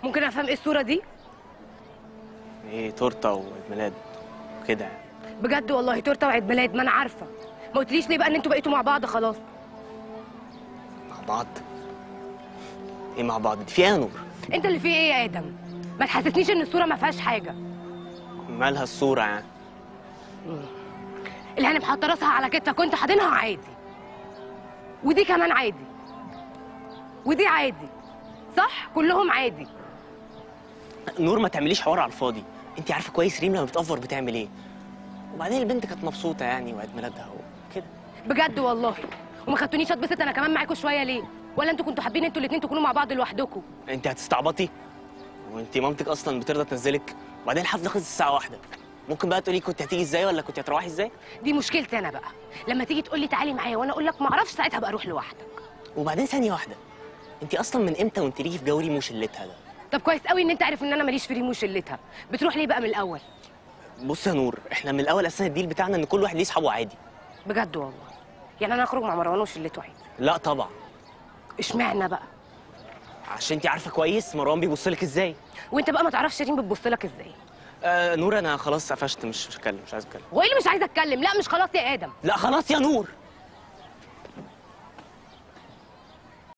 ممكن افهم ايه الصوره دي؟ ايه، تورته وعيد ميلاد وكده يعني. بجد والله تورته وعيد ميلاد؟ ما انا عارفه. ما قلتليش ليه بقى ان انتوا بقيتوا مع بعض خلاص؟ مع بعض؟ ايه مع بعض؟ دي في ايه يا نور؟ انت اللي فيه ايه يا ادم؟ ما تحسسنيش ان الصوره ما فيهاش حاجه. مالها الصوره يعني؟ الهانم حاطه راسها على كتفك وانت حاضنها عادي، ودي كمان عادي، ودي عادي، صح؟ كلهم عادي. نور ما تعمليش حوار على الفاضي، انت عارفه كويس ريم لما بتأفور بتعمل ايه. وبعدين البنت كانت مبسوطه يعني وعيد ميلادها وكده. بجد والله؟ وما خدتونيش اتبسط انا كمان معاكم شويه ليه؟ ولا انتوا كنتوا حابين انتوا الاثنين تكونوا مع بعض لوحدكم؟ انت هتستعبطي؟ وانت مامتك اصلا بترضى تنزلك؟ وبعدين الحفله خلصت الساعه 1. ممكن بقى تقولي كنت هتيجي ازاي ولا كنت هتروحي ازاي؟ دي مشكلتي انا بقى، لما تيجي تقول لي تعالي معايا وانا اقول لك ما اعرفش، ساعتها بقى اروح لوحدك. وبعدين ثانيه واحده، انت اصلا من امتى وانت ليكي في جو ريم وشلتها ده؟ طب كويس قوي ان انت عارف ان انا ماليش في ريم وشلتها. بتروح ليه بقى من الاول؟ بص يا نور، احنا من الاول اساسا الديل بتاعنا ان كل واحد ليه اصحابه عادي. بجد والله؟ يعني انا اخرج مع مروان وشلته عادي؟ لا طبعا. اشمعنى بقى؟ عشان انت عارفه كويس مروان بيبص لك ازاي. وانت بقى ما تعرفش ريم بتبص لك ازاي. نور انا خلاص قفشت، مش هتكلم، مش عايز اتكلم. هو ايه اللي مش عايزه اتكلم؟ لا مش خلاص يا ادم. لا خلاص يا نور.